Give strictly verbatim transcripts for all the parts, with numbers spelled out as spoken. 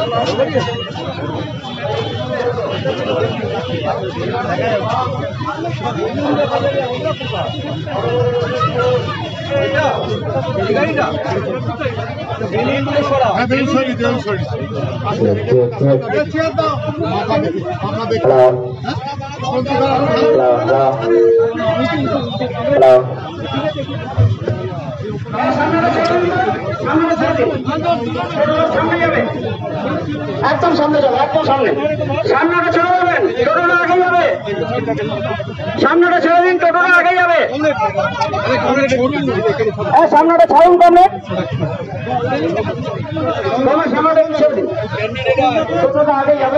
একদম সামনে যাবে, একদম সামনে, সামনেটা ছেড়ে দেবেন, টোটোটা আগে যাবে, সামনেটা ছেড়ে দিন, টোটোটা আগে যাবে, সামনেটা ছাড়ুন কমলে, সামনেটা ছেড়ে দিন, টোটোটা আগে যাবে।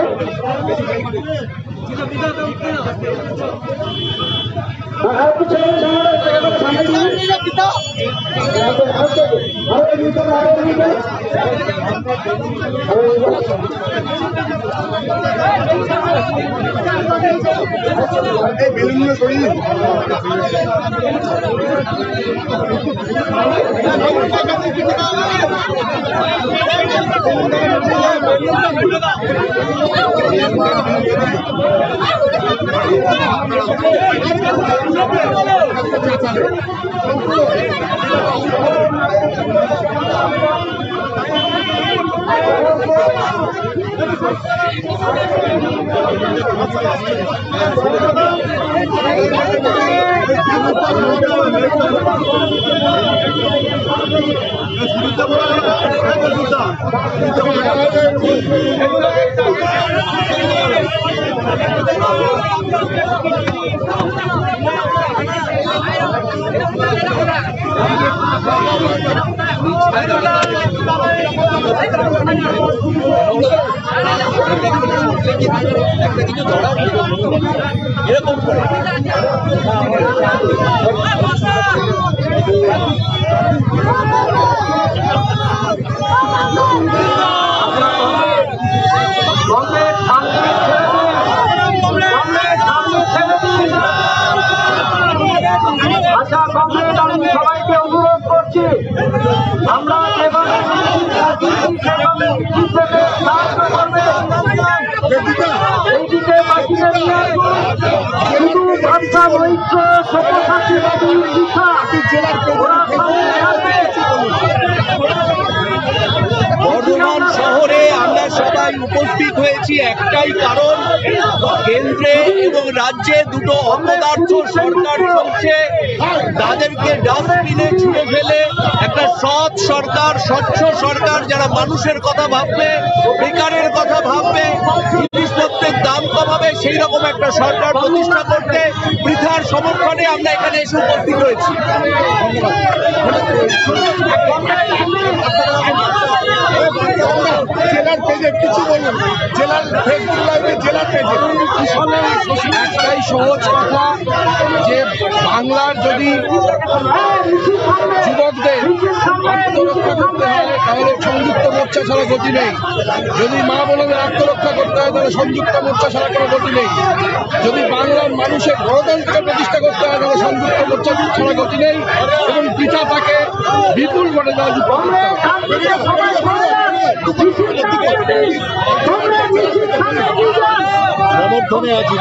এরকম করে আচ্ছা, কংগ্রেস আমি সবাইকে অনুরোধ করছি, আমরা এবারে এইদিকে বাকিদের নিয়ে শুধু ভাষা মৈত্র সব্যসাচী নদীর শিক্ষা ওরা সামনে আসবে। বর্ধমান শহরে আমরা সবাই উপস্থিত হয়েছি একটাই কারণ, কেন্দ্রে এবং রাজ্যে দুটো অপদার্থ সরকার চলছে, তাদেরকে ডাস্টবিনে ছুঁড়ে ফেলে একটা সৎ সরকার, স্বচ্ছ সরকার, যারা মানুষের কথা ভাববে, বেকারের কথা ভাববে, জিনিসপত্রের দাম কমাবে, সেই রকম একটা সরকার প্রতিষ্ঠা করতে বৃথার সমর্থনে আমরা এখানে এসে উপস্থিত হয়েছি। জেলার পেজে কিছু বলুন, জেলার ফেসবুক লাইভে জেলার পেজে একটাই সহজ কথা যে বাংলার যদি যুবকদের আত্মরক্ষা করতে হয় তাহলে সংযুক্ত মোর্চা ছাড়া গতি নেই, যদি মা বোনদের আত্মরক্ষা করতে হয় তাহলে সংযুক্ত মোর্চা ছাড়া কোনো গতি নেই, যদি বাংলার মানুষের গণতন্ত্র প্রতিষ্ঠা করতে হয় তাহলে সংযুক্ত মোর্চা ছাড়া গতি নেই, এবং পিতা তাকে বিপুল ভোটে দেওয়া যুক্ত করতে হবে। সমর্থনে আছি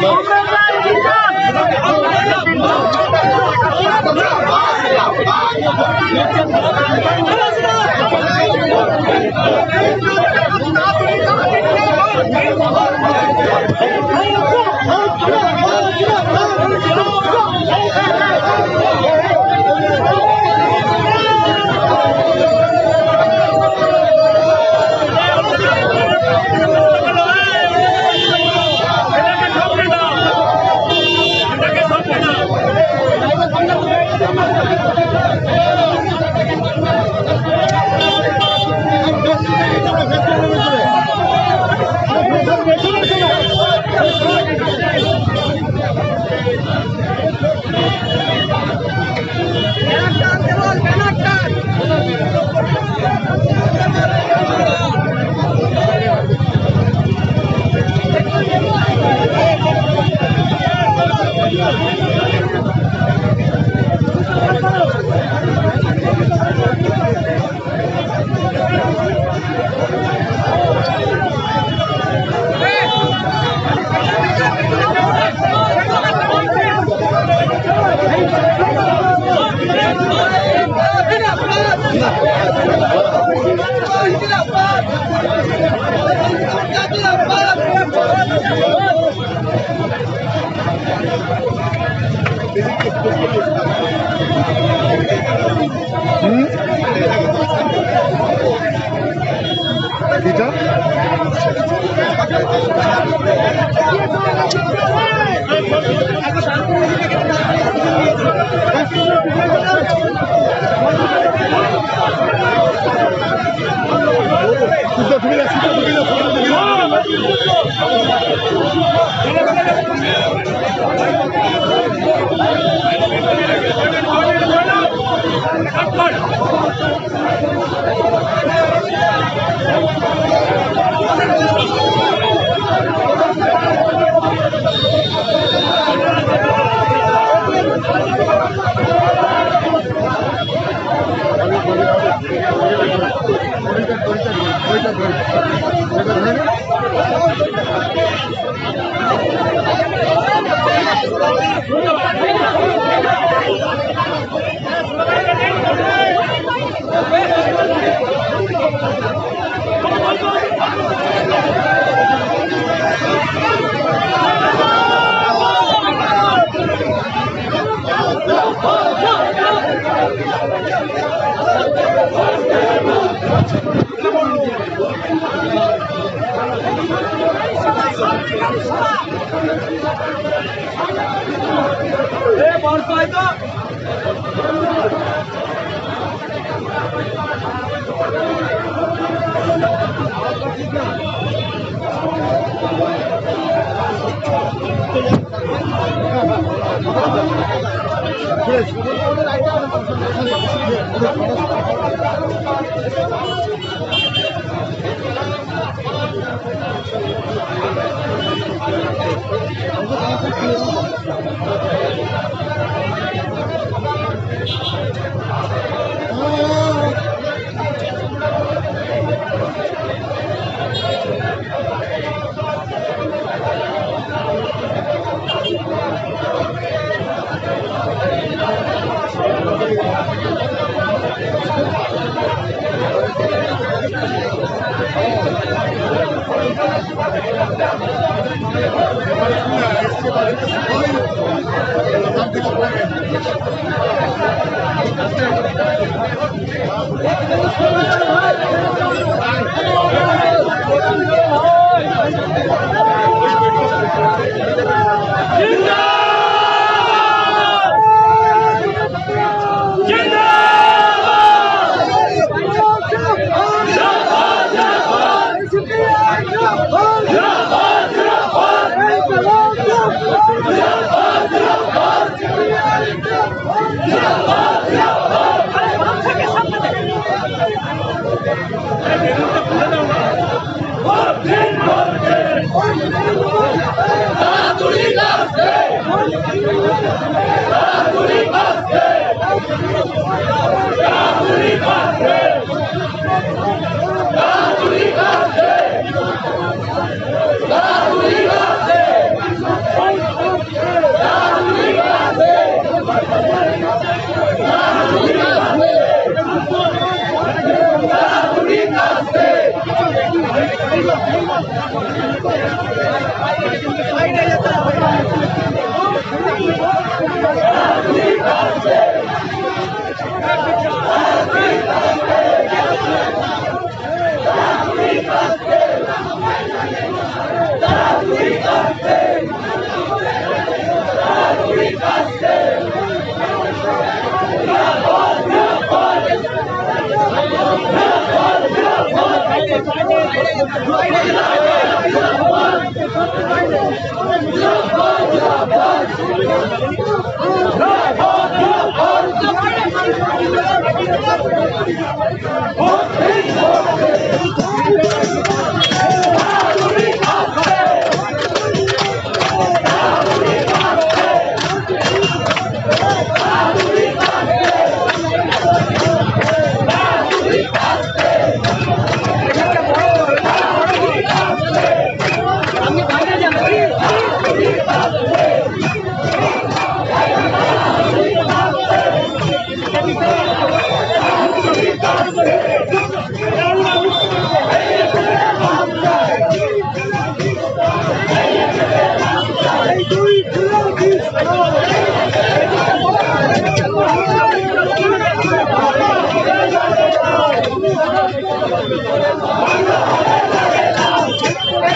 Thank you.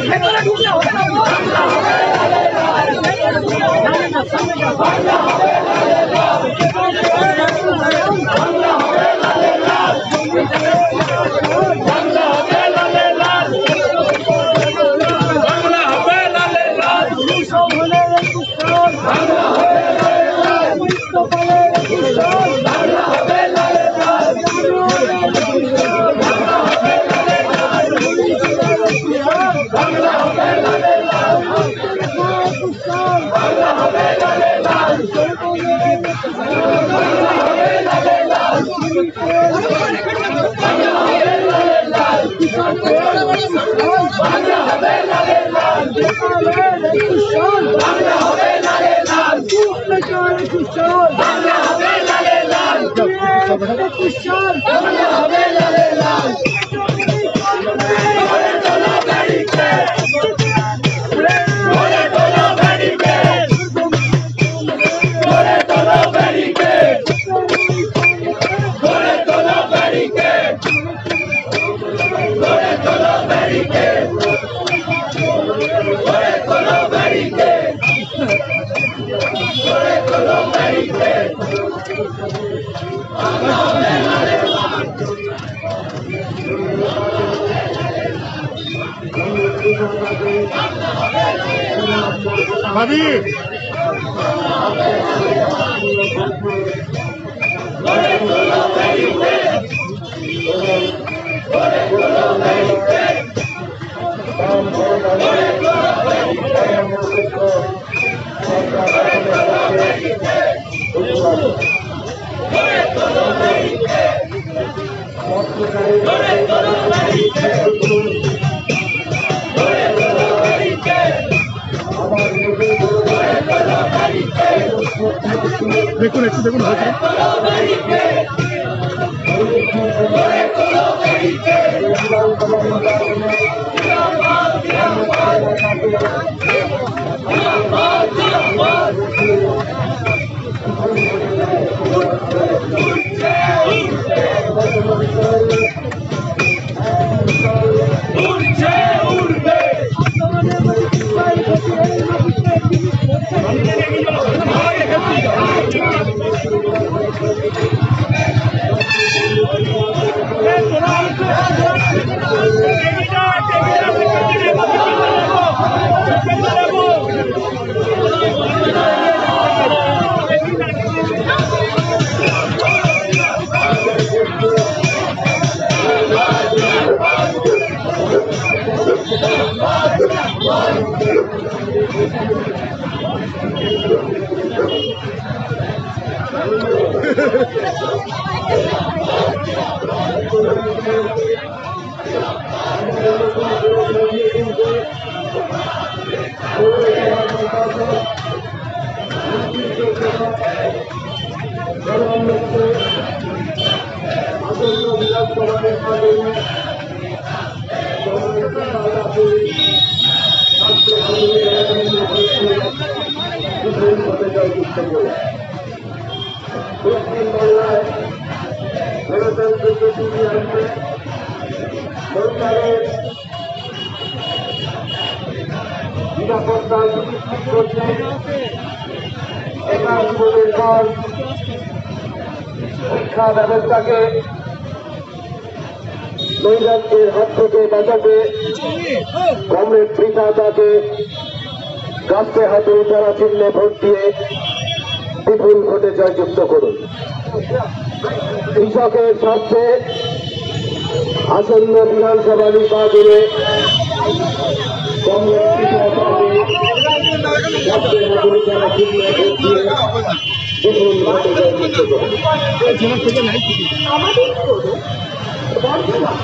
দেখুন একটু দেখুন শিক্ষা ব্যবস্থাকে নৈরাজ্যের হাত থেকে বাঁচাতে কমরেড পিতা তাকে গাছে হাতে উঠারা চিহ্নে ভোট দিয়ে বিপুল ভোটে জয়যুক্ত করুন। কৃষকের স্বার্থে আসন্ন বিধানসভা নির্বাচনে কমরেড পিতা তাকে গাছে হাতে উঠারা চিহ্নে ভোট দিয়ে বিপুল ভোটে জয়যুক্ত করুন। আমাদের বর্তমান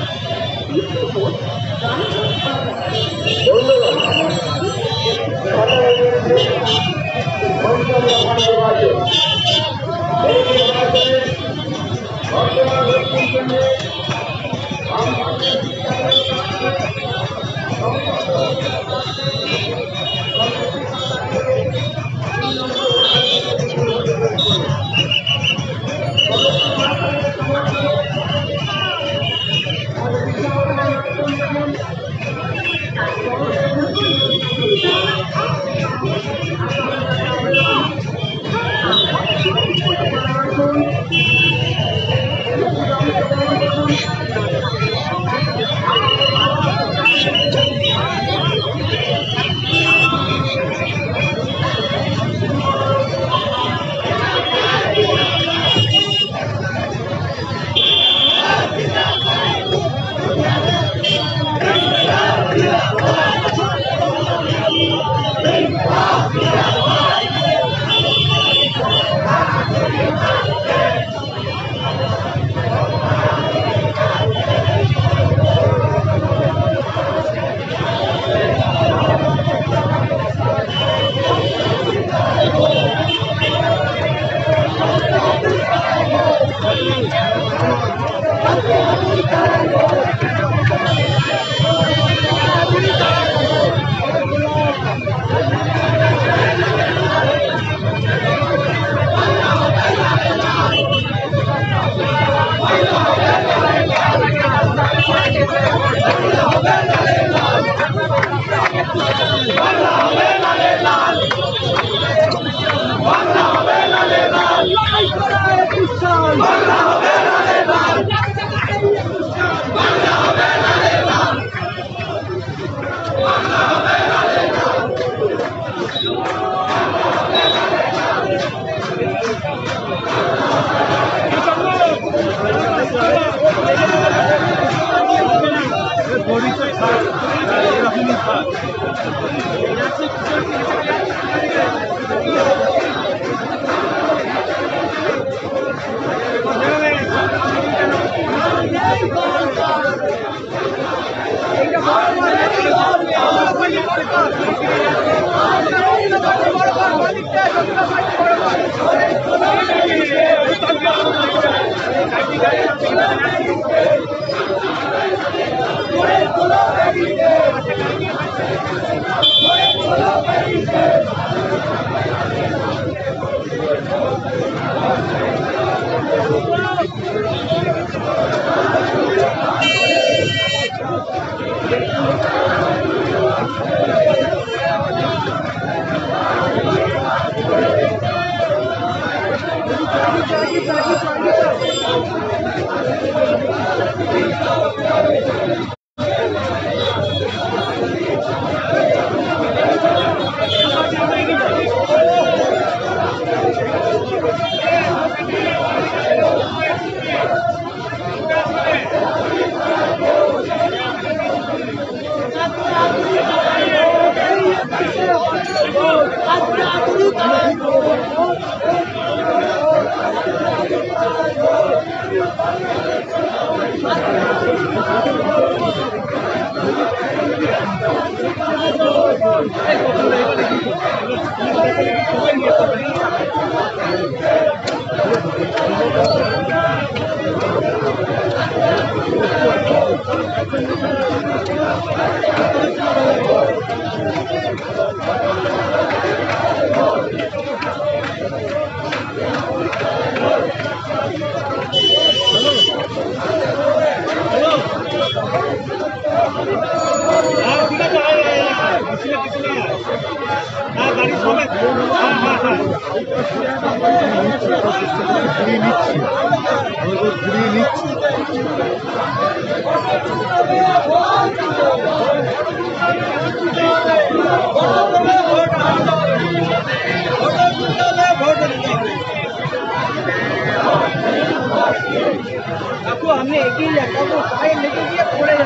हमने एक ही लेके दिया पड़े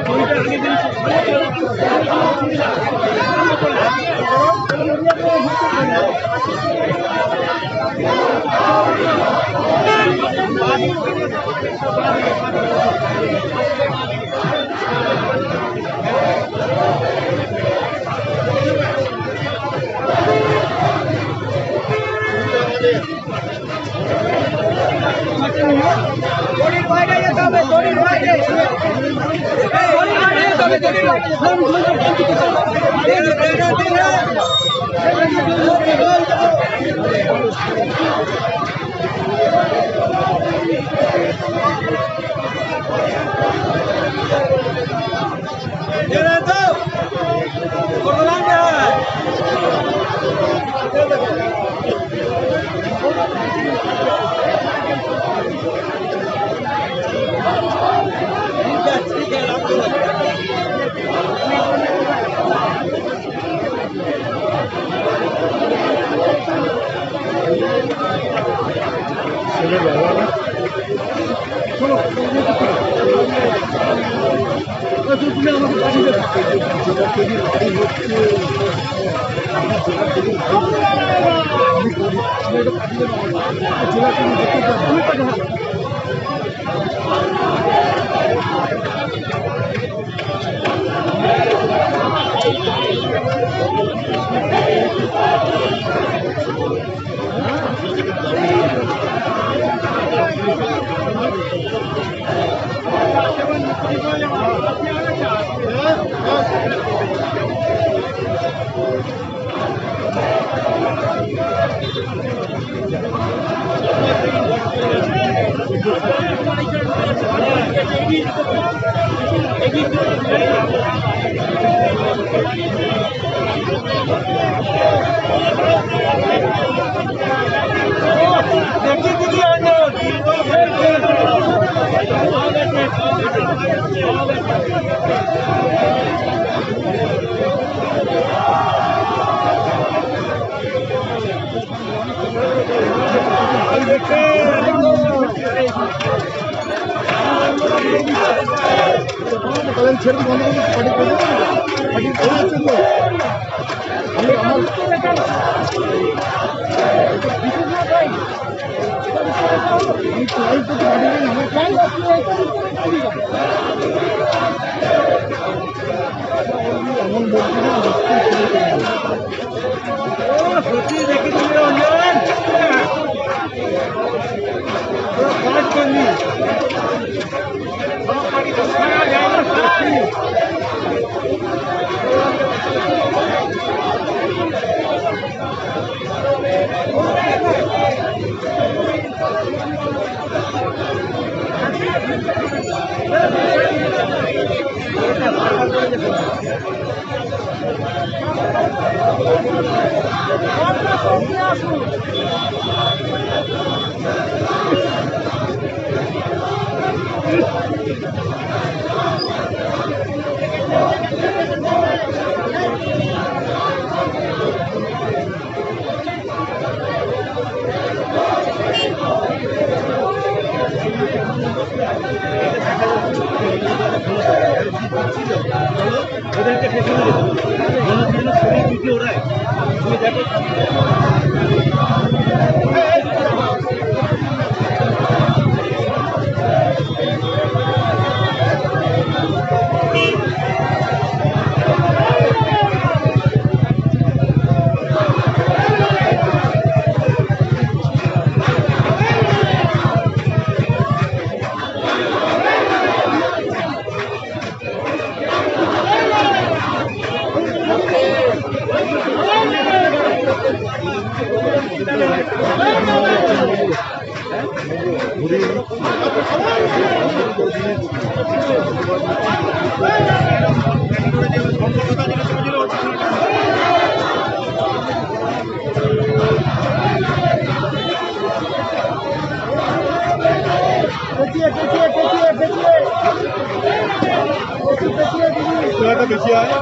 पता नहीं দড়ির বাইরে যেতে হবে, দড়ির বাইরে দড়ির বাইরে যেতে হবে, দড়ির বাইরে ছেড়ে বন্ধ করে পার্টি করে পার্টি করে এমন বলছি না সত্যি দেখি তুমি রঞ্জন কাজ করলি ওদেরকে পেছনে যেতে মনে হচ্ছে না শরীর দিকে ওড়ায় তুমি দেখো বেশি হয়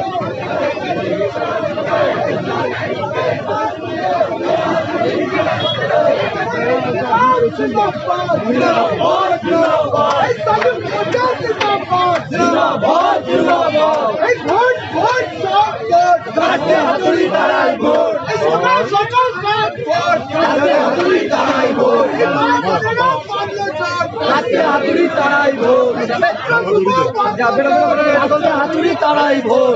হাতুড়ি তারাই ভোট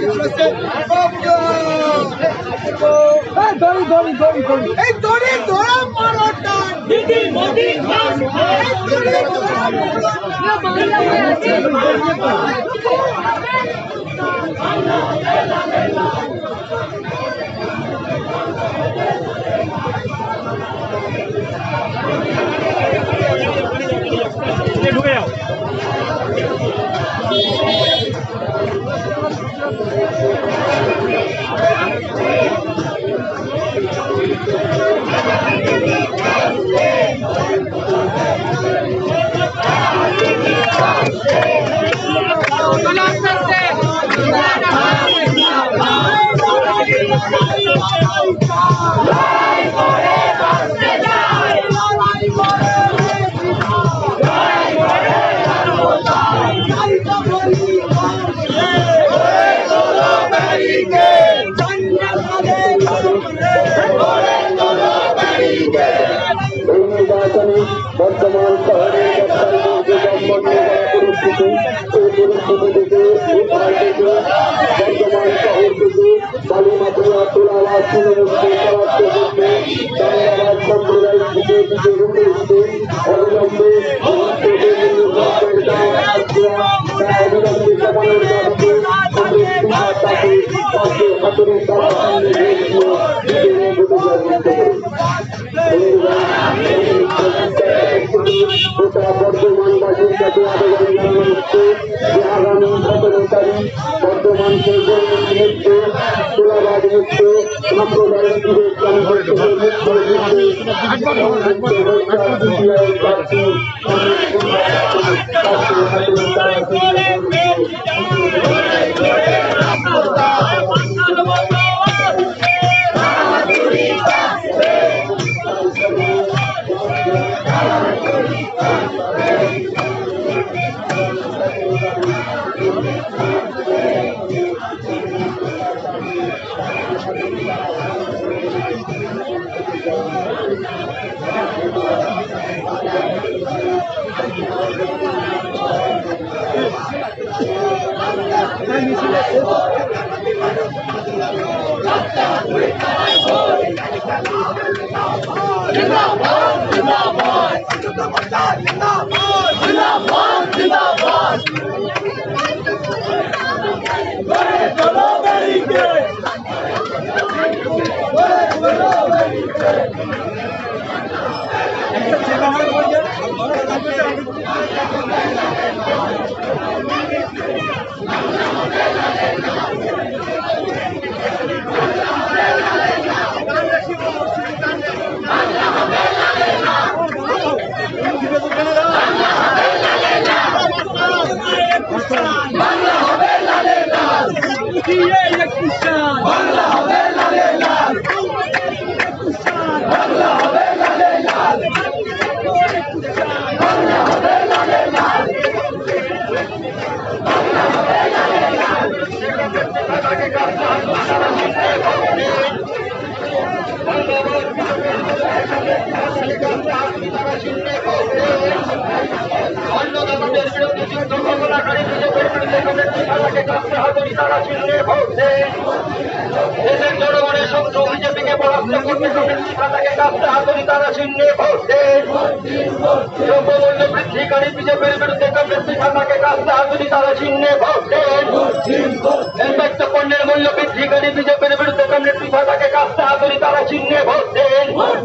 দড়ি দড়ি দড়ি দড়ি এই দড়ি ধরা মারোটা দিদি মোদি ঢুকে যাও বর্তমান শহরের পরিস্থিতি থেকে বর্তমান শহর থেকে বালুমাত্রা তোলাবাদ সম্প্রদায় থেকে দিকে রুখে দিতে অবিলম্বে অবিলম্বে সমানের দাবিতে তাকে হাতুড়ি তারা বর্ধমানবাসীর কাছে আবেদন জানানো হচ্ছে যে আগামী সতেরো তারিখ বর্ধমানকে মুক্ত তোলাবাদ মুক্ত সাম্প্রদায়িক দেশের জনগণের শত্রু বিজেপিকে পরাস্ত করতে তাকে কাঁপতে হাতুড়ি তারা চিহ্নে ভোট দেন। দ্রব্যমূল্য বৃদ্ধিকারী বিজেপির বিরুদ্ধে কংগ্রেস তাকে কাঁপতে হাতুড়ি তারা চিহ্নে ভোট দেন। নির্বাচিত পণ্যের মূল্য বৃদ্ধিকারী বিজেপির বিরুদ্ধে কংগ্রেস তাকে কাঁপতে হাতুড়ি তারা চিহ্নে ভোট দেন।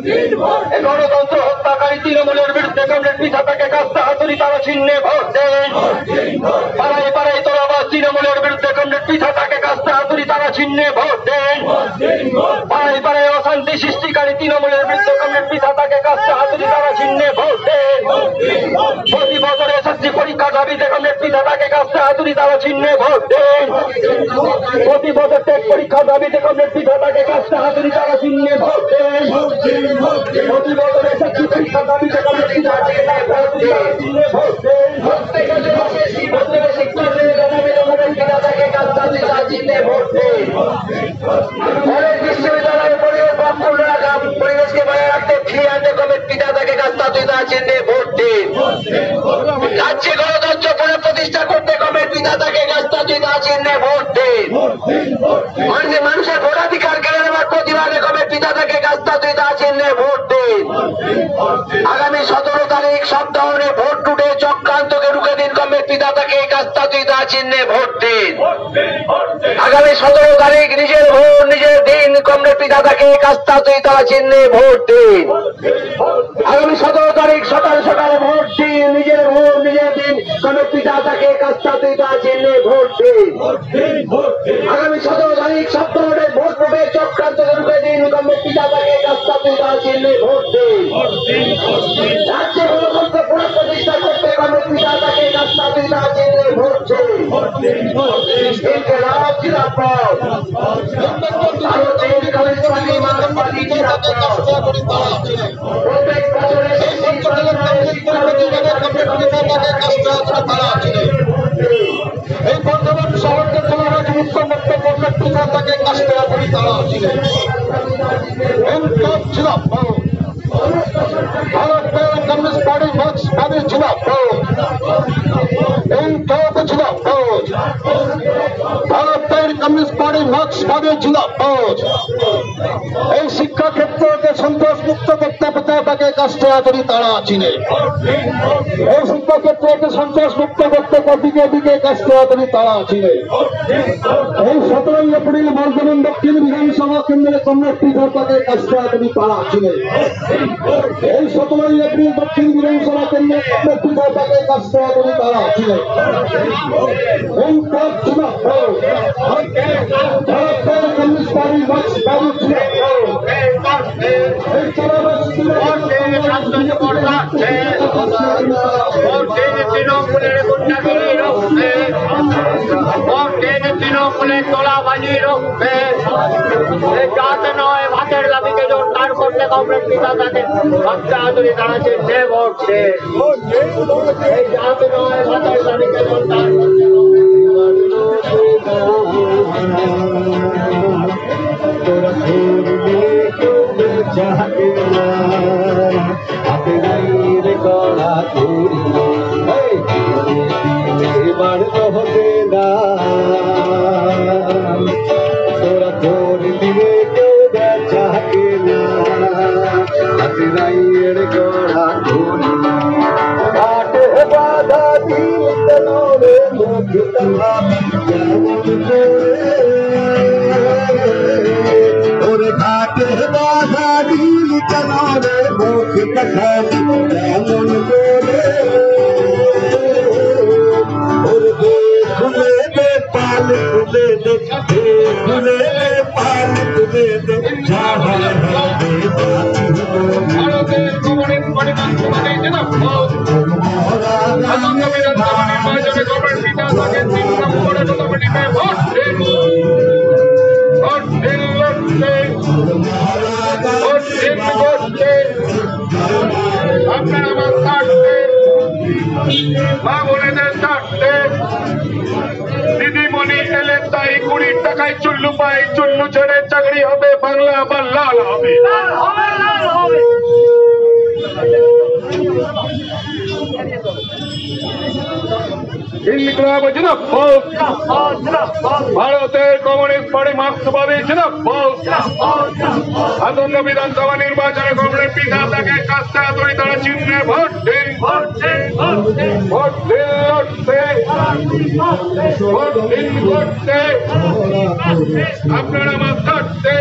গণতন্ত্র হত্যাকারী তৃণমূলের বিরুদ্ধে কংগ্রেস তাকে কাঁপতে হাতুড়ি তারা চিহ্নে ভোট দেন। পাড়াই পাড়াই তোলাবাদ তৃণমূলের বিরুদ্ধে কংগ্রেস তাকে কাঁপতে হাতুড়ি তারা চিহ্নে ভোট দেন। পাড়াই পাড়াই অশান্তি সৃষ্টিকারী তৃণমূলের বিরুদ্ধে কংগ্রেস তাকে কাঁপতে হাতুড়ি তারা চিহ্নে ভোট দেন। প্রতি বছরে এসএসসি পরীক্ষা দাবিতে কমরেড পিতাকে কাছে হাতুড়ি তারা চিহ্নে ভোট দিন। প্রতি বছর টেট পরীক্ষা দাবিতে কমরেড পিতাকে কাছে হাতুড়ি তারা চিহ্নে ভোট দিন। প্রতি বছর এসএসসি পরীক্ষা দাবিতে কমরেড পিতাকে কাছে হাতুড়ি তারা চিহ্নে ভোট দিন। প্রত্যেকে শিক্ষার্থীদের দাবি কমরেড পিতাকে কাছে হাতুড়ি তারা চিহ্নে ভোট দিন। অনেক বিশ্ববিদ্যালয়ের পরিবেশ পরিবেশকে বজায় রাখতে ফিরিয়ে আনতে কমরেড পিতাকে কাছে হাতুড়ি তারা চিহ্নে ভোট দিন। রাজ্যে গণতন্ত্র পুনঃপ্রতিষ্ঠা করতে কমরেড পিতাকে কাছে হাতুড়ি তারা চিহ্নে ভোট দিন। মানুষের ভোটাধিকার কেড়ে নেওয়ার প্রতিবাদে কমরেড পিতাকে কাছে হাতুড়ি তারা চিহ্নে ভোট দিন। আগামী সতেরো তারিখ সপ্তাহে ভোট টুটে চক্রান্তকে রুখে দিন কমরেড পিতাকে কাছে হাতুড়ি তারা চিহ্নে ভোট দিন। আগামী সতেরো তারিখ নিজের ভোট নিজের দিন কমরেড পিতাকে কাছে হাতুড়ি তারা চিহ্নে ভোট দিন। আগামী সতেরো তারিখ সকাল সকালে ভোট দিন নিজের ভোট নিজের দিন কমরেড পিতাকে কাছে হাতুড়ি তারা চিহ্নে ভোট দিন। আগামী সতেরো তারিখ সপ্তাহে ভোট টুটে চক্রান্তকে রুখে দিন কমরেড পিতাকে কাছে হাতুড়ি তারা চিহ্নে ভোট দিন। রাজ্যে গণতন্ত্র পুনঃপ্রতিষ্ঠা করতে কমরেড পিতাকে কাছে হাতুড়ি তারা চিহ্নে ভোট দিন। ইনকিলাব জিন্দাবাদ। ভারতের কমিউনিস্ট মার্ক্সবাদী জিন্দাবাদ। প্রত্যেক বছর এই বর্তমান শহরকে তোলা হয়েছে মুখ্যমন্ত্রী কমরেড পিতাকে কাছে হাতুড়ি তারা ছিলেন। ইনকিলাব জিন্দাবাদ। ভারতের কমিউনিস্ট পার্টি মার্ক্সবাদী জিন্দাবাদ। ইনকিলাব জিন্দাবাদ। ভারতের কমিউনিস্ট পার্টি মার্ক্সবাদী জিন্দাবাদ। এই শিক্ষা ক্ষেত্রকে সন্ত্রাস মুক্ত করতে পিতাকে কাছে হাতুড়ি তারা ছিলেন। এই শিক্ষা ক্ষেত্রকে সন্ত্রাস মুক্ত করতে দিকে দিকে কাছে হাতুড়ি তারা ছিলেন। এই সতেরোই এপ্রিল বর্ধমান দক্ষিণ বিধানসভা কেন্দ্রে কমরেড পিতাকে কাছে হাতুড়ি তারা ছিলেন। এই সতেরোই এপ্রিল দক্ষিণ বিধানসভা কেন্দ্রে কমরেড পিতাকে কাছে হাতুড়ি তারা ছিলেন। এই কাজ ছিল ভারতের কমিউনিস্ট পার্টি মার্ক্সবাদী তৃণমূলের তোলাবাজি রুখবে। যাতে নয় ভাতের দাবিকে জোরদার করতে কমরেড পিতাকে কাছে হাতুড়ি তারা চিহ্নে ভোট দিন। এই যাতে নয় ভাতের দাবিকে জোরদার করতে দিদিমণি এলেন তাই কুড়ির টাকায় চুল্লু পাই চুল্লু ছেড়ে চাকরি হবে বাংলা আবার লাল হবে। ইনকিলাব জিন্দাবাদ। ভারতের কমিউনিস্ট পার্টি মার্ক্সবাদী জিন্দাবাদ। আসন্ন বিধানসভা নির্বাচনে কমরেড পিতাকে কাছে হাতুড়ি তারা চিহ্নে ভোট দিন। ভোট দিন লড়তে ভোট দিন ভোটতে আপনারা মাছ কাটতে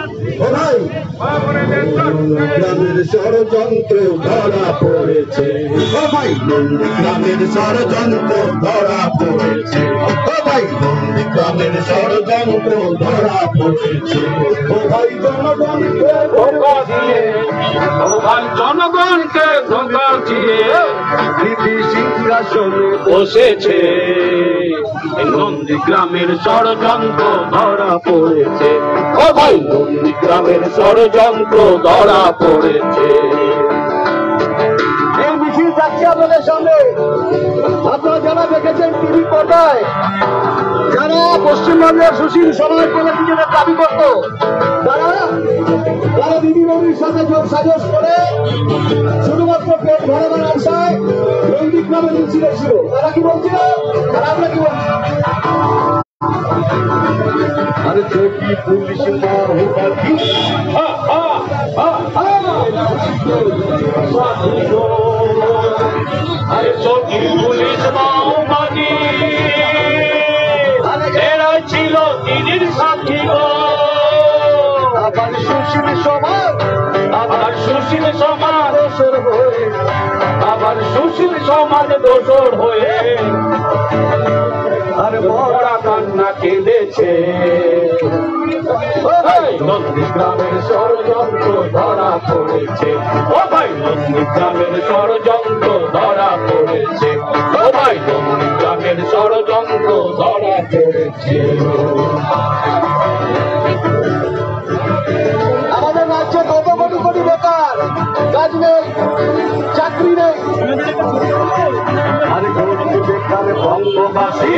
গ্রামের ষড়যন্ত্র ধরা পড়েছে। ও ভাই গ্রামের ষড়যন্ত্র ধরা পড়েছে। ও ভাই গ্রামের ষড়যন্ত্র ধরা পড়েছে। ও ভাই জনগণকে ধোঁকা দিয়ে, ও ভাই জনগণকে ধোঁকা দিয়ে রীতি সিংহ সিংহাসনে বসেছে। নন্দীগ্রামের ষড়যন্ত্র ধরা পড়েছে, ও ভাই নন্দীগ্রামের ষড়যন্ত্র ধরা পড়েছে। এই মিছিল যাচ্ছে আপনাদের সামনে। আপনারা যারা দেখেছেন টিভি পর্দায়, যারা পশ্চিমবঙ্গের সুশীল সমাজ বলে নিজেদের দাবি করত, তারা তারা দিদি মৌরির সাথে যোগ সাজস করে শুধুমাত্র পেট ভরাবার আশায় নন্দীগ্রামে মিছিলে ছিল। তারা কি বলছিল আর আমরা কি বলছি? আরে চৌকি পুলিশ আরে চৌকি পুলিশ মাওবাদী, এরা ছিল দিদির সাথী গো। আবার সুশীল সমাজ, আবার সুশীল সমাজ দোষর হয়ে, আবার সুশীল সমাজ দোষর হয়ে আর বড়া কান্না কেঁদেছে। নন্দীগ্রামের ষড়যন্ত্র ধরা পড়েছে, ও ভাই নন্দীগ্রামের ষড়যন্ত্র ধরা পড়েছে, ও ভাই নন্দীগ্রামের ষড়যন্ত্র ধরা পড়েছে। আমাদের রাজ্যে কত কোটি কোটি বেকার, কাজ নেই, চাকরি নেই। আরে গরিব বেকার বঙ্গবাসী,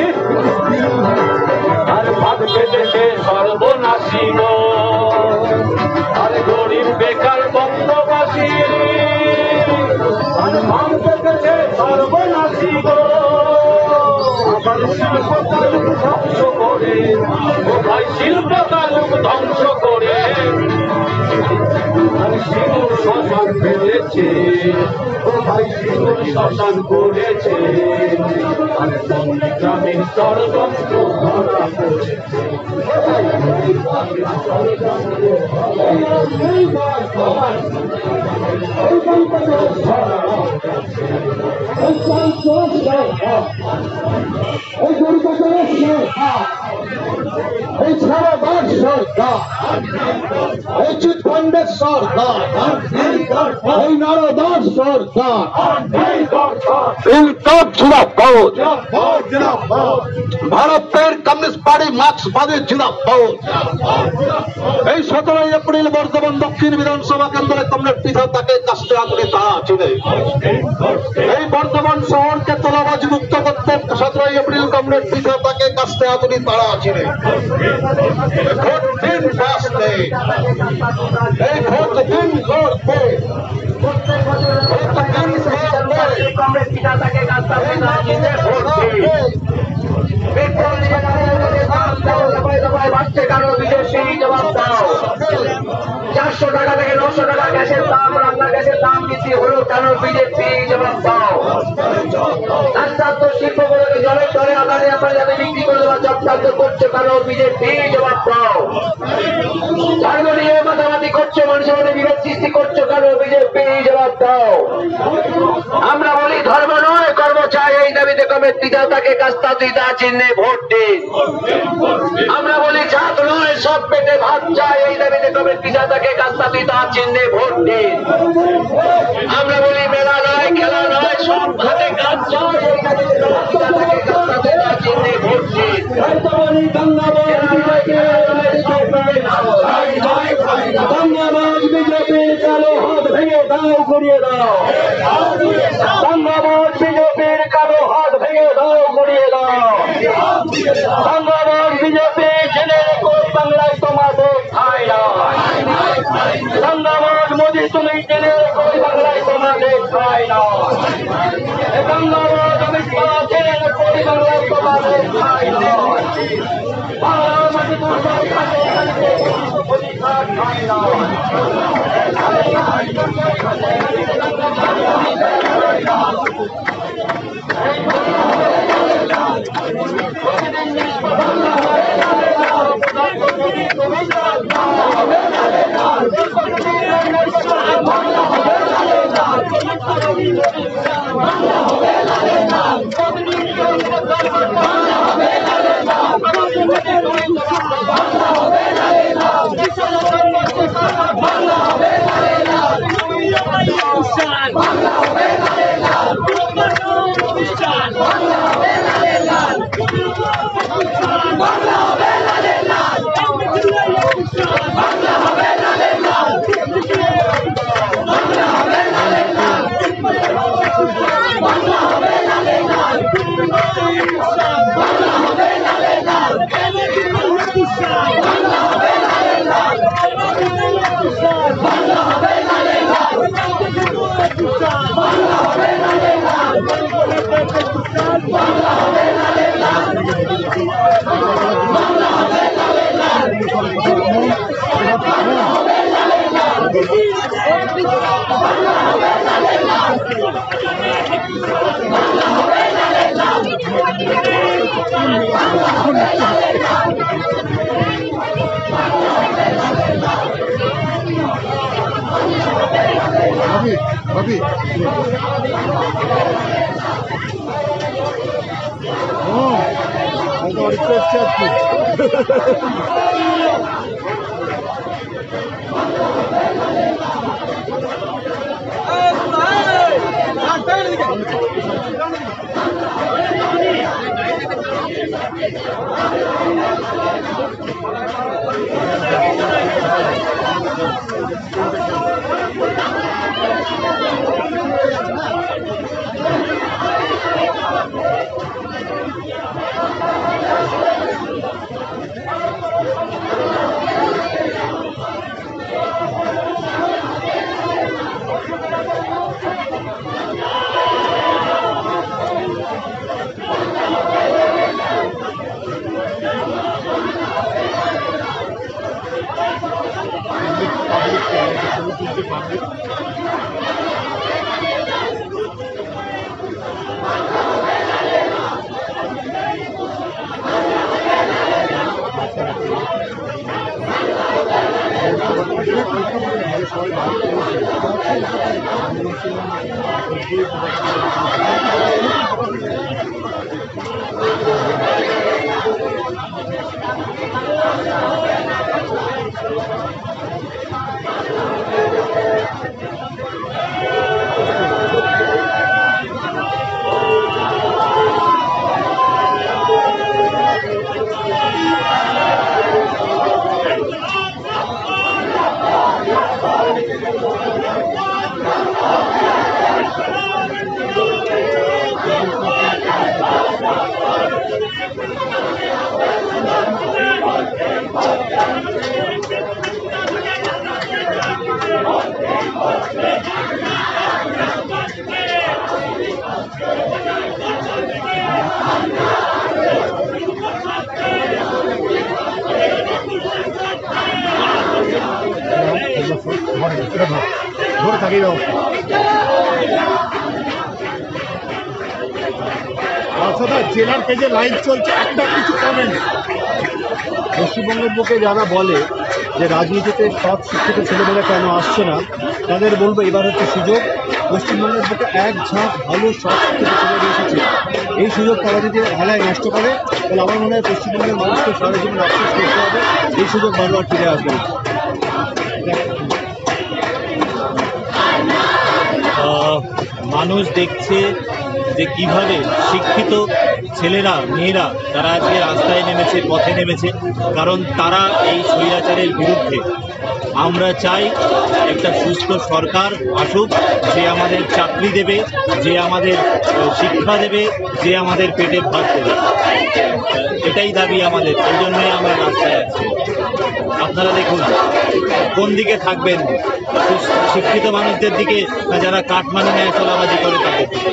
আর ভাত পেটেছে সর্বনাশী গো। আরে গরিব বেকার বঙ্গবাসী, আর ভাত পেটেছে সর্বনাশী গো। আবার শিল্প তালুক ধ্বংস করে, ও ভাই শিল্প তালুক ধ্বংস করে আর সিঁদুর শ্মশান ফেলেছে, ও ভাই সিঁদুর শ্মশান করেছে। আর নন্দীগ্রামের ষড়যন্ত্র ধরা পড়েছে, ও ভাই নন্দীগ্রামের ষড়যন্ত্র এই দুর্ঘটনার সরকার, এই ছাড়াবার সরকার, এই চিটফান্ডের সরকার, এই নারদার সরকার, ইনকাম জিন্দাবাদ, ভারতের কমিউনিস্ট পার্টি মার্ক্সবাদী জিন্দাবাদ। এই সতেরোই এপ্রিল বর্ধমান দক্ষিণ বিধানসভা কেন্দ্রে কমরেড পিতা তাকে কাস্তে আগুনে তারা ছিল। এই বর্ধমান শহরকে তোলাবাজি মুক্ত করতে সতেরোই এপ্রিল কমরেড পিতা তাকে কাস্তে আগুনে তারা ছিল। ভোট দিন বাঁচতে, এই ভোট দিন করতে, কংগ্রেস পিতা তাকে কাস্তে আগুনে ভোট দিন। চারশো টাকা থেকে নশো টাকা গ্যাসের দাম, রান্না গ্যাসের দাম বৃদ্ধি হলো কেন? বিজেপি জবাব দাও। রাস্তাত্ম শিল্পগুলোকে জলের দরে আদানে আপনারা যাতে বিক্রি করে দেওয়া চক্রান্ত করছে কেন? বিজেপি জবাব দাও। ধর্ম নিয়ে মাতামাতি করছো, মানুষের মধ্যে বিভেদ সৃষ্টি করছো কেন? বিজেপি জবাব দাও। আমরা বলি ধর্ম নয় কর্ম চাই, এই দাবিতে কমরেড পিতা তাকে কাস্তে দিতা চিহ্নে ভোট দিন। আমরা বলি জাত নয় সব পেটে ভাত চাই, এই দাবিতে কমরেড পিতা তাকে কাস্তে দিতা চিহ্নে ভোট দিন। আমরা বলি মেলা নয় খেলা নয় সব হাতে কাজ চাই, এই দাবিতে কমরেড পিতা তাকে কাস্তে দিতা চিহ্নে ভোট দিন। ধন্যবাদ বিজেপির কালো হাত ভেঙে দাও, গুড়িয়ে দাও। ধন্যবাদ বিজেপির কালো হাত ভেঙে দাও, গুড়িয়ে দাও। ধন্যবাদ বিজেপি, জেনে রেখো বাংলায় তোমাদের ঠাঁই নয়। ধন্যবাদ মোদী, তুমি জেনে রেখো বাংলায় তোমাদের ঠাঁই নয়। ধন্যবাদ অমিত শাহ, জেনে রেখো বাংলায় তোমাদের ঠাঁই নয়। বাংলার মাঝে তোমাদের ঠাঁই নয়। Bangla Papi, oh, I got ধরে থাকি দাও। আচ্ছা দা, জেলার পেজে লাইভ চলছে, একটা কিছু কমেন্ট। পশ্চিমবঙ্গের বুকে যারা বলে যে রাজনীতিতে সব শিক্ষিত ছেলেমেয়েরা কেন আসছে না, তাদের বলবো এবার হচ্ছে সুযোগ। পশ্চিমবঙ্গের বুকে এক ঝাঁক ভালো সব শিক্ষিত ছেলেমেয়ে এসেছে, এই সুযোগ তারা যদি হেলায় নষ্ট করে তাহলে আমার মনে হয় পশ্চিমবঙ্গের মানুষকে সারা জীবন আফসোস করতে হবে, এই সুযোগ বারবার ফিরে আসবে। মানুষ দেখছে যে কিভাবে শিক্ষিত ছেলেরা মেয়েরা তারা আজকে রাস্তায় নেমেছে, পথে নেমেছে, কারণ তারা এই স্বৈরাচারের বিরুদ্ধে। আমরা চাই একটা সুস্থ সরকার আসুক, যে আমাদের চাকরি দেবে, যে আমাদের শিক্ষা দেবে, যে আমাদের পেটে ভাত দেবে। এটাই দাবি আমাদের, এই জন্যই আমরা রাস্তায় আছি। আপনারা দেখুন কোন দিকে থাকবেন, শিক্ষিত মানুষদের দিকে না যারা কাঠমানি নেয় তোলাবাজি করে তাদের দিকে।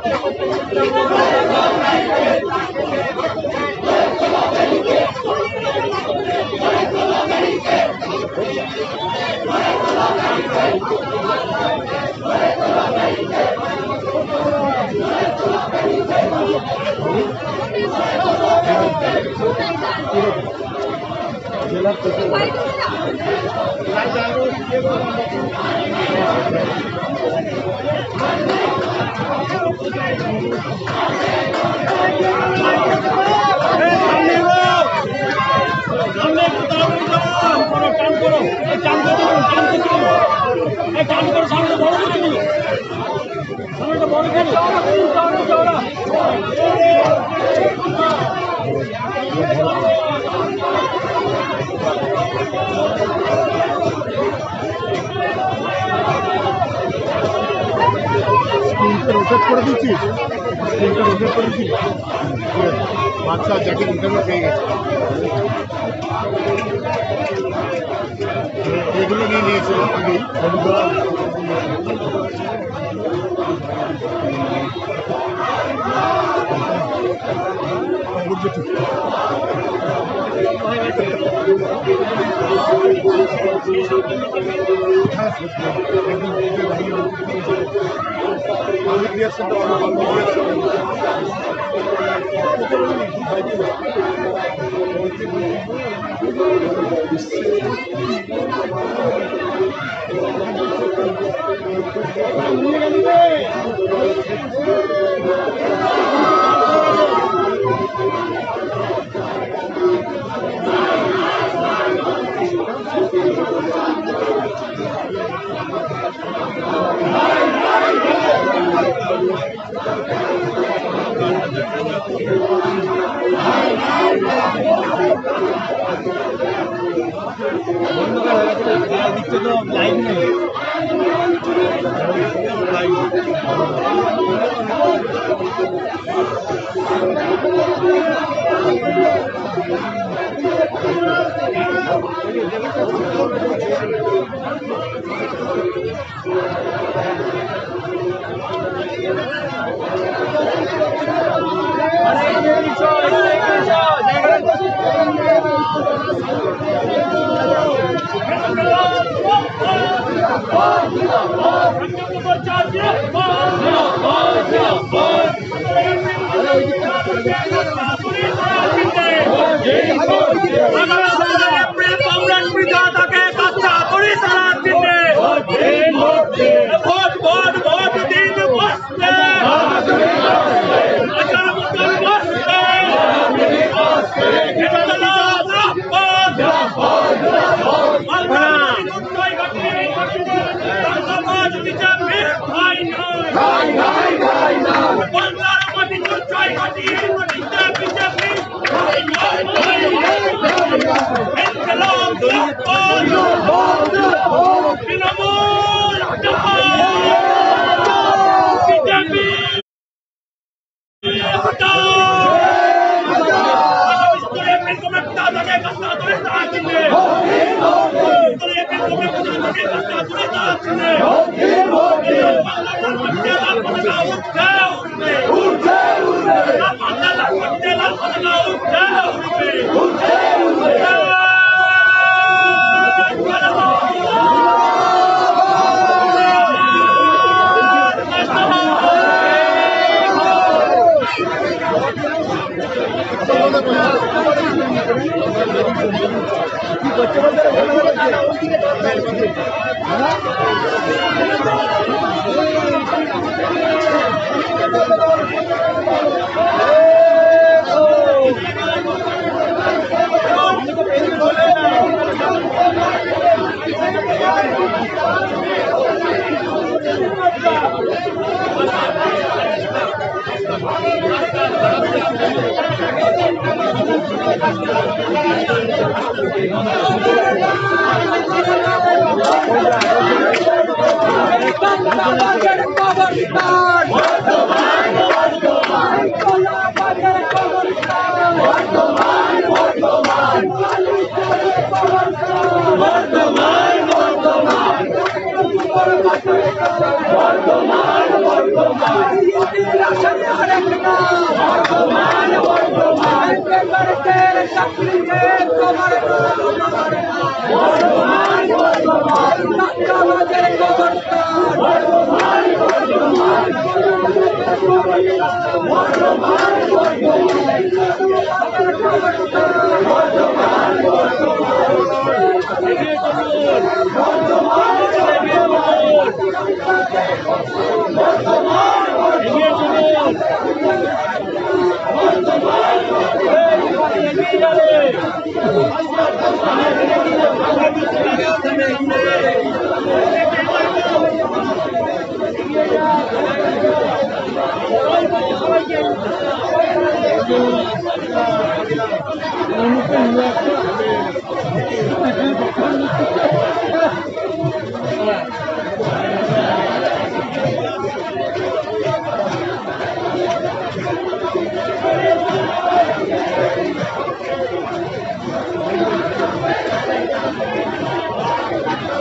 রোটেট করে দিচ্ছি, স্ক্রিনটা রোটেট করে দিচ্ছি। বাচ্চা জ্যাকেট ইন্টারভিউ পেয়ে গেছে। জানিয়েছিলাম আগেই পাবলিক রিয়াকশনটা অনেক পাবলিক রিয়াকশন লাইভ নেই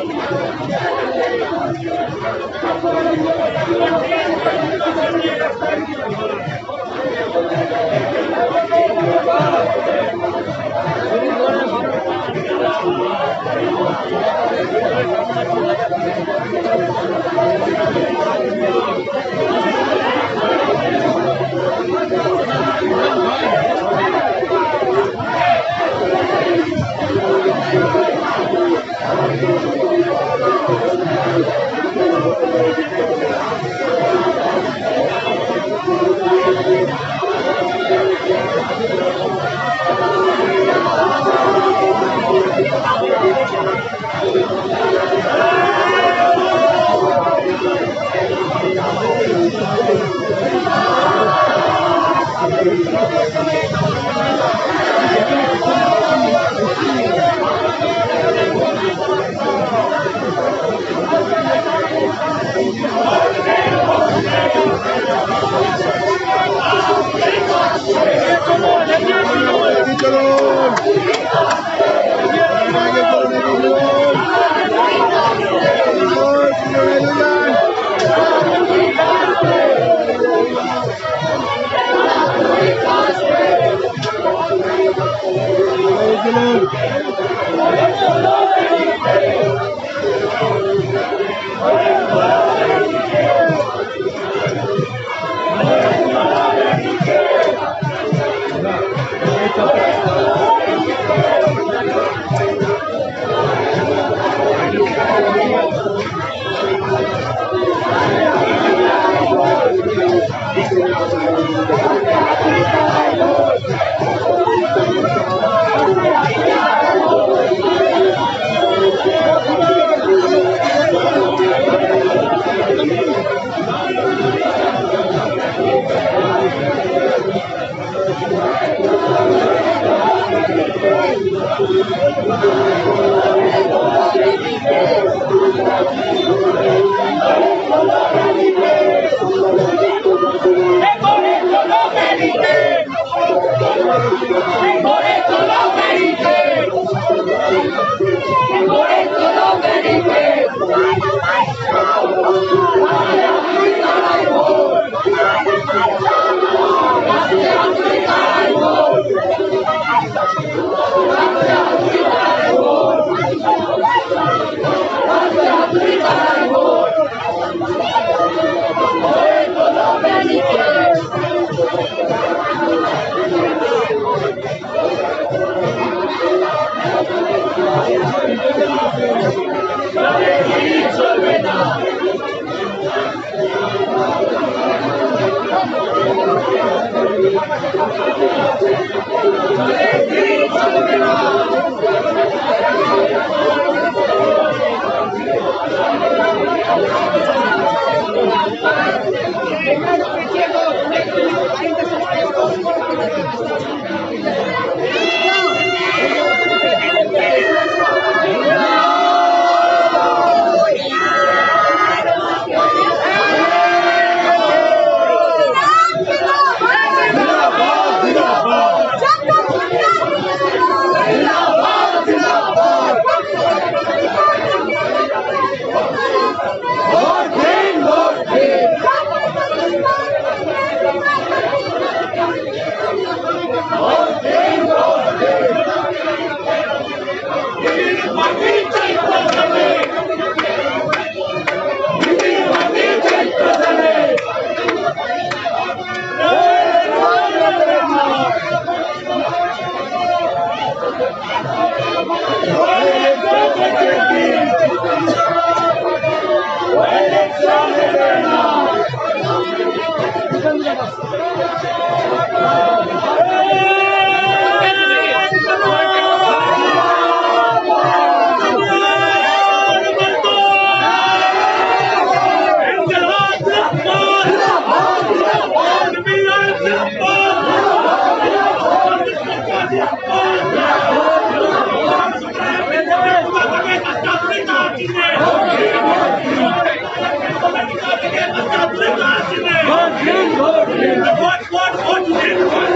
What, what, what, what,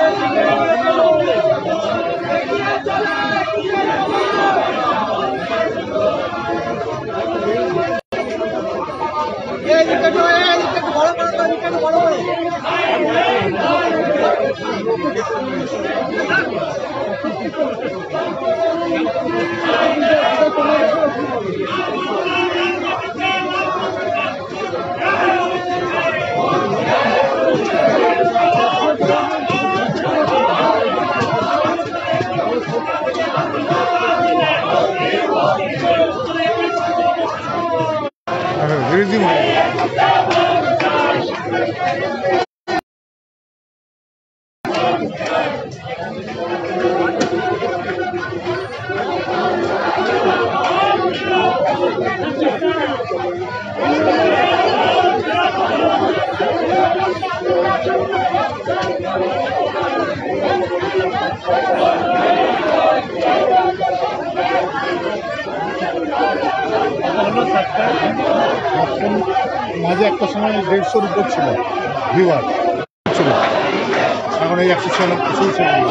মাঝে একটা সময় দেড়শোর উপর ছিল ভিউয়ার ছিল, এখন এই একশো ছিল কিছুই ছিল না।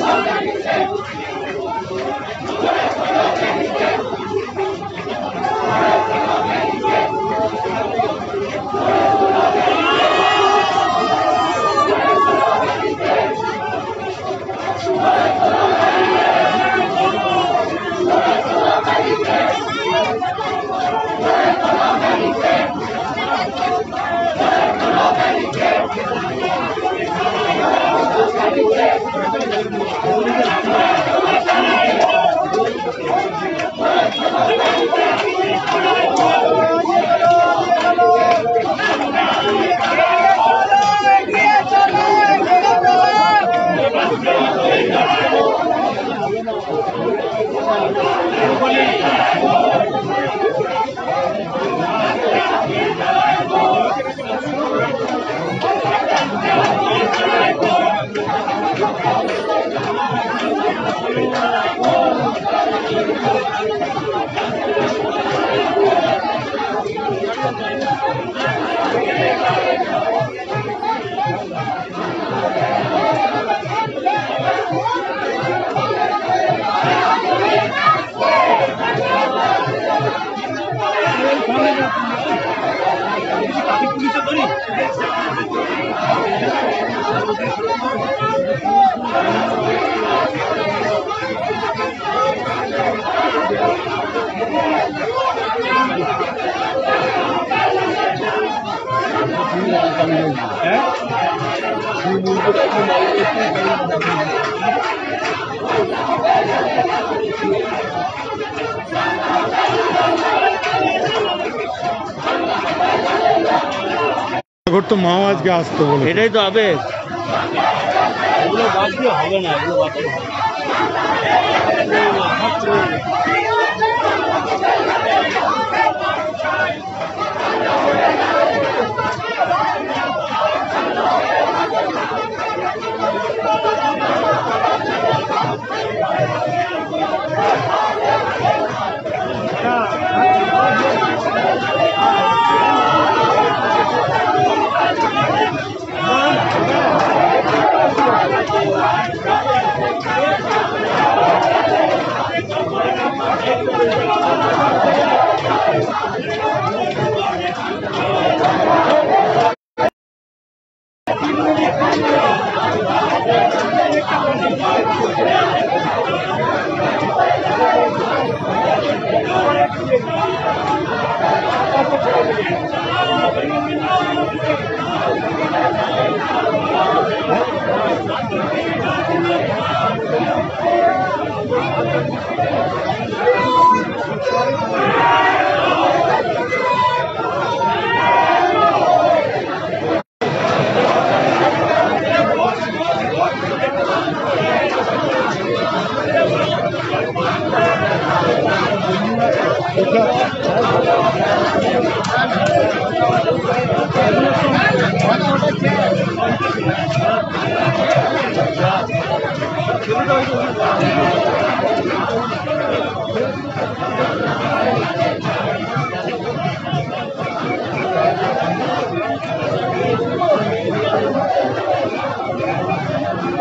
তো মাও আজকে আসতো বলে, এটাই তো আবেগ। এগুলো বাদ দিয়ে হবে না, এগুলো বাদ দিয়ে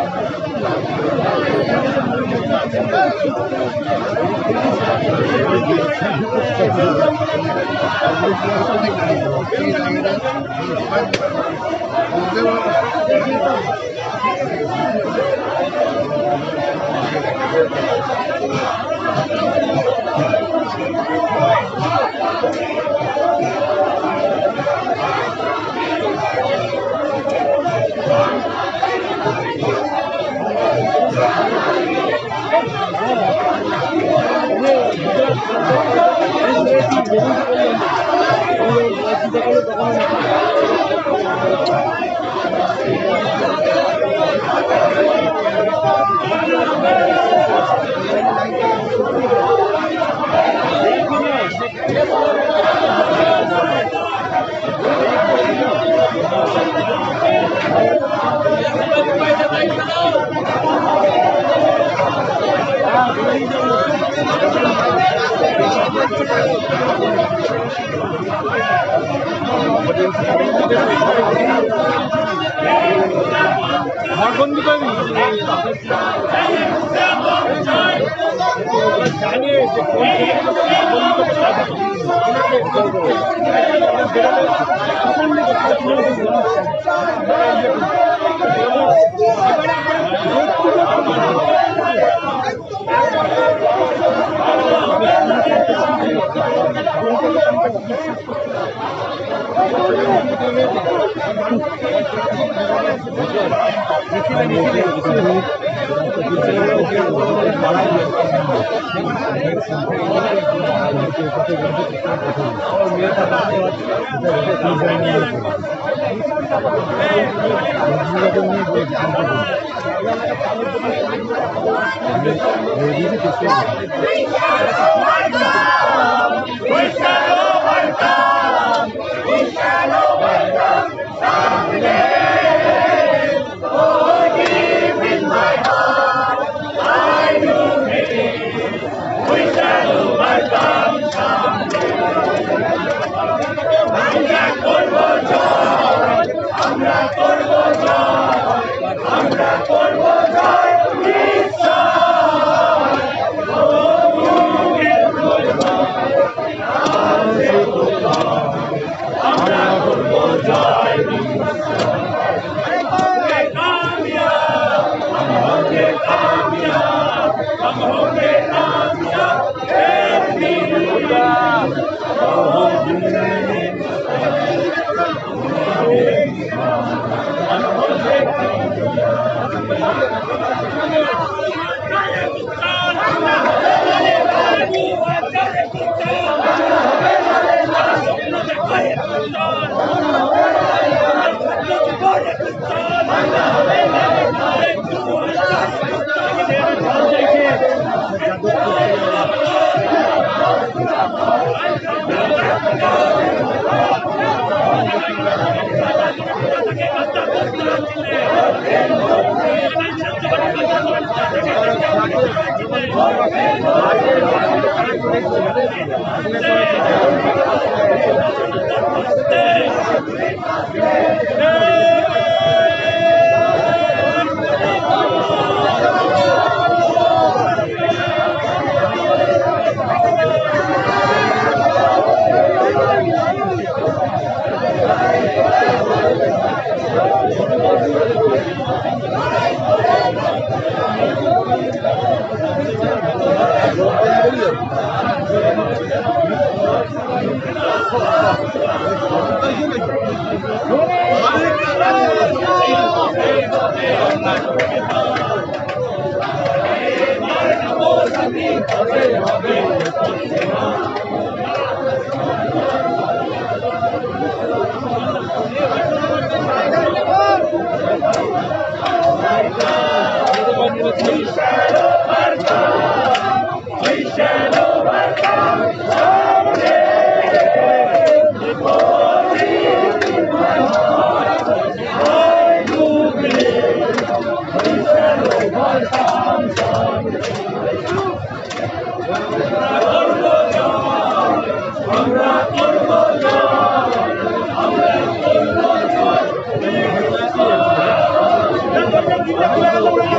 আমরা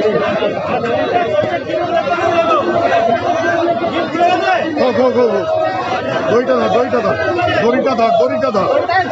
গো গো গো দড়িটা ধর দড়িটা ধর দড়িটা ধর দড়িটা ধর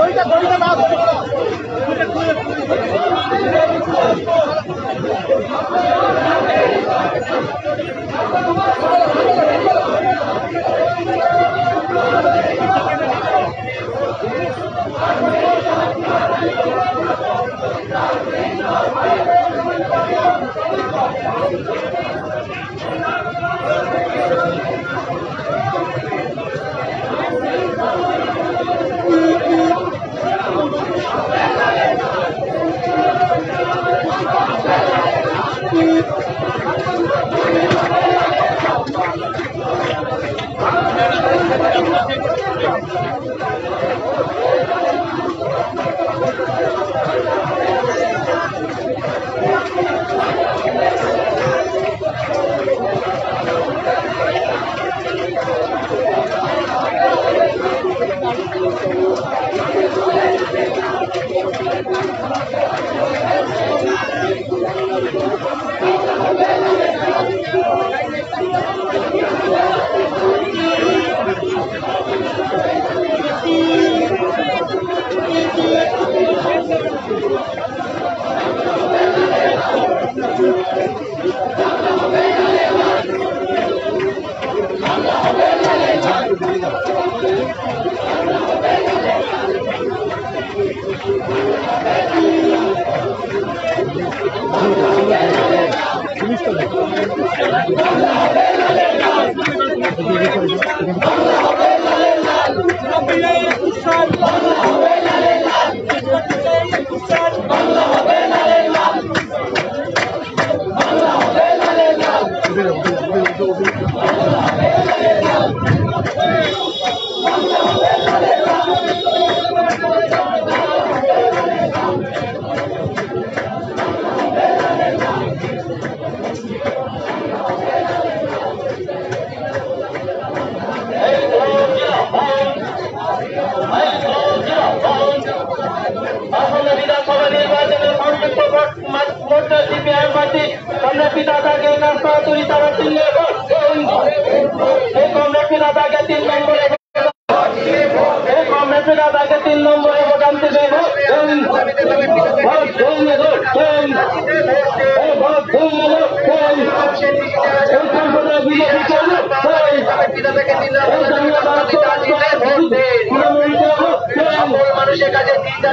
মানুষের কাছে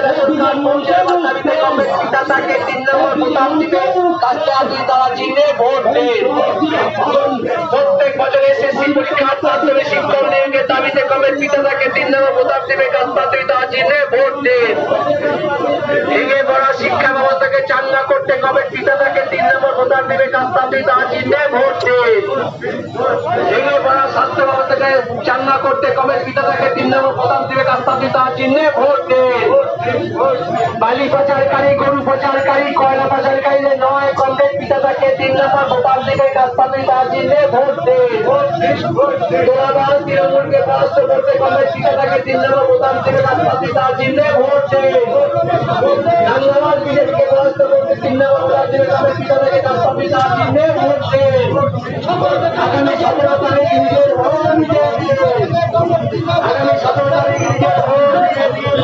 তাকে তিন নম্বর ভোটার দিবে তারা চিহ্নে ভোট দেন। প্রত্যেক বছর এসএসসি পরীক্ষার মাধ্যমে শিক্ষক নিয়োগের দাবিতে কমের পিতা তাকে তিন নম্বর ভোটার দিবে তারা চিহ্নে ভোট দেন। ভেঙে পড়া শিক্ষা ব্যবস্থাকে চাঙ্গা করতে কমের পিতা তাকে তিন নম্বর ভোটার দিবে তারা চিহ্নে ভোট দেন। ভেঙে পড়া স্বাস্থ্য ব্যবস্থাকে চাঙ্গা করতে কমের পিতা তাকে তিন নম্বর ভোটার দিবে তারা চিহ্নে ভোট দেন। বালি পাচারকারী গরু পাচারকারী কয়লা পাচারকারীদের নয় কংগ্রেস পিতা তাকে তিন নম্বর ভোটার দিবে তারা চিহ্নে ভোট দেন। দোলাবাল তৃণমূলকে পরাস্ত করতে কংগ্রেস পিতা তাকে তিন নম্বর ভোটার দিবে তারা চিহ্নে ভোট দেন। বাংলাবাদ বিজেপিকে পরাস্ত করতে তিন নম্বর ভোটার দিবে কংগ্রেস পিতা তাকে তারা চিহ্নে ভোট দেন। আগামী সতেরো তারিখ নিজের ভোট দিয়ে দিবেন। আগামী সতেরো তারিখ নিজের ভোট দিয়ে দিবেন।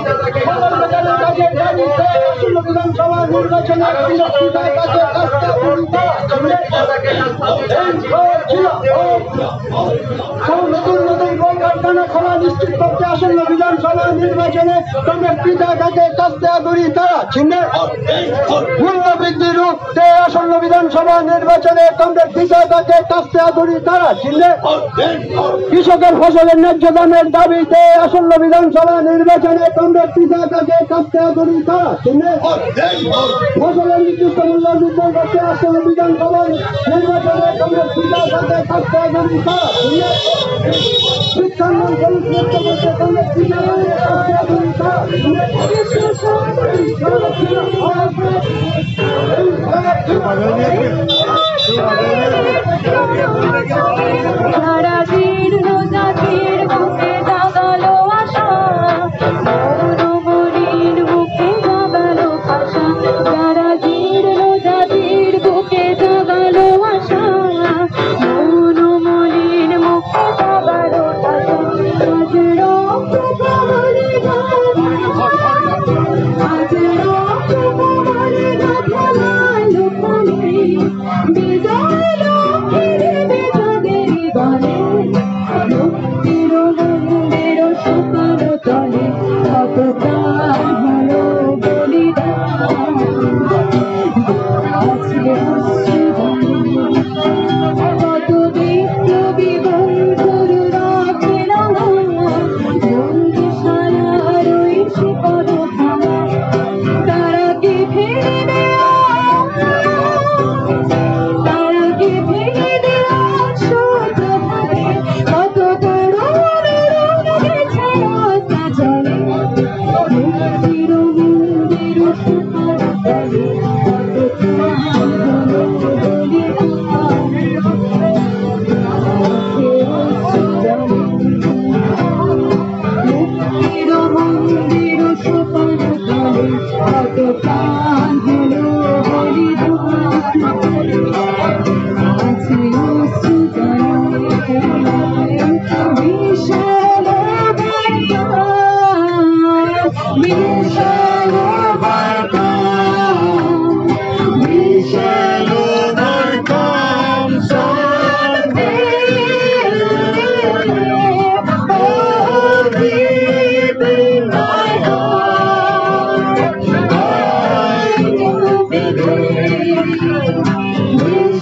বিধানসভা নির্বাচনে নতুন নতুন কলকারখানা খোলা নিশ্চিত করতে আসন্ন বিধানসভা নির্বাচনে কংগ্রেস পিতা তাকে কাস্তাগুড়ি তারা চিহ্নে মূল্য বৃদ্ধি রুখতে আসন্ন বিধানসভা নির্বাচনে কংগ্রেস পিতা তাকে কাস্তাগুড়ি তারা চিহ্নে কৃষকের ফসলের ন্যায্য দামের দাবিতে আসন্ন বিধানসভা নির্বাচনে কংগ্রেস পিতা তাকে কাস্তাগুড়ি তারা চিহ্নে ফসলের নির্দিষ্ট মূল্য নির্ধারণ করতে আসন্ন বিধানসভা নির্বাচনে কংগ্রেস পিতা তাকে কাস্তাগুড়ি তারা চিহ্নে শিক্ষাঙ্গন পরিষ্কৃত করতে কংগ্রেস পিতা তাকে কাস্তাগুড়ি তারা চিহ্নে সারা দিন রোজাদের বুকে জাগালো আশা মৌনমণির বুকে জাগালো আশা সারা দিন রোজাদের বুকে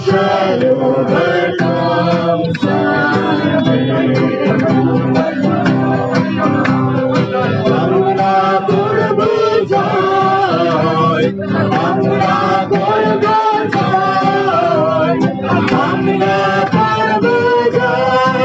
shall overcome আমরা করব জয় আমরা করব জয় আমরা করব জয়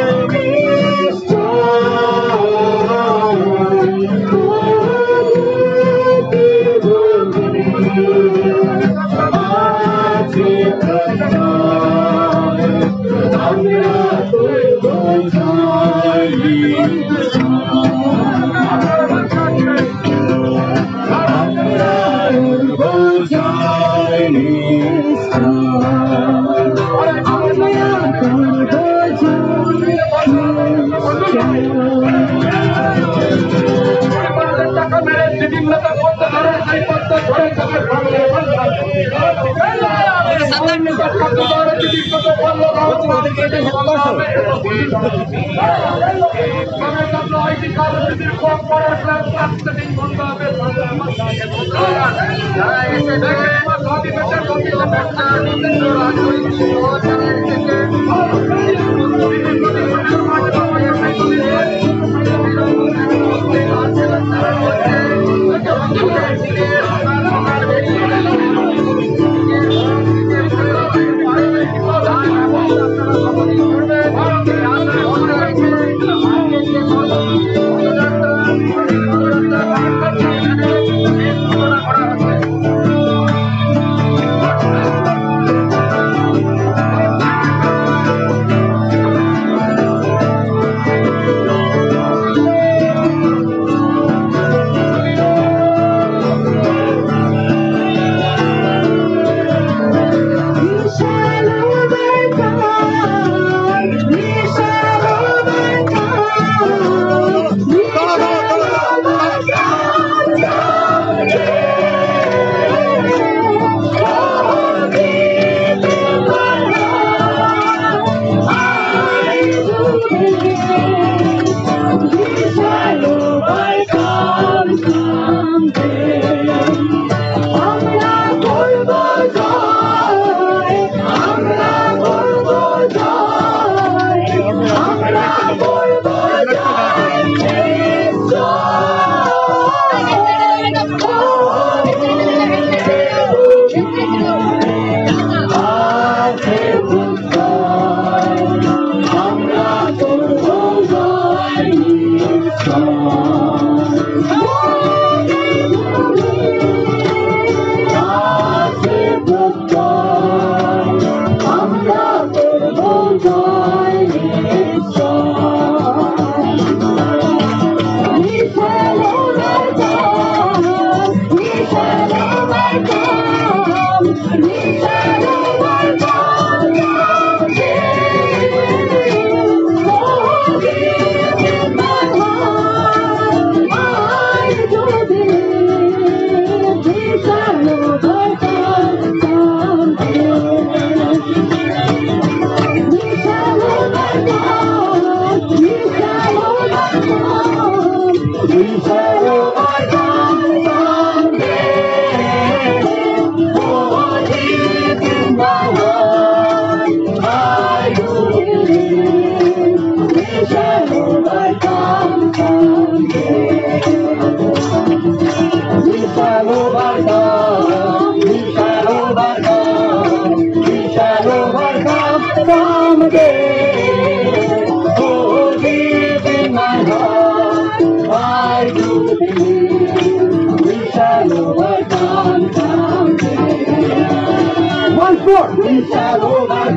We shall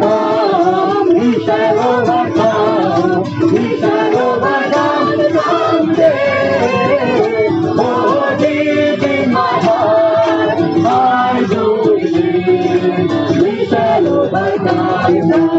overcome, we shall overcome, we shall overcome someday. Oh, deep in my heart, I do believe we shall overcome.